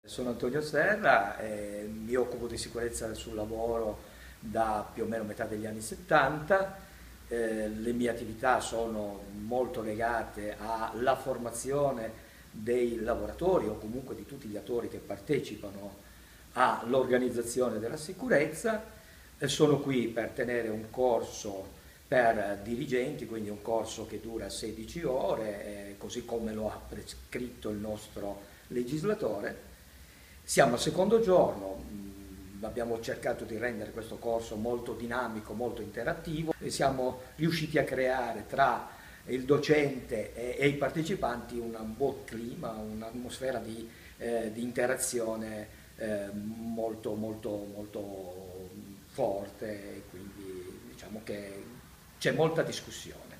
Sono Antonio Serra, mi occupo di sicurezza sul lavoro da più o meno metà degli anni 70. Le mie attività sono molto legate alla formazione dei lavoratori o comunque di tutti gli attori che partecipano all'organizzazione della sicurezza. Sono qui per tenere un corso per dirigenti, quindi un corso che dura 16 ore, così come lo ha prescritto il nostro legislatore. Siamo al secondo giorno, abbiamo cercato di rendere questo corso molto dinamico, molto interattivo e siamo riusciti a creare tra il docente e i partecipanti un buon clima, un'atmosfera di interazione molto forte, e quindi diciamo che c'è molta discussione.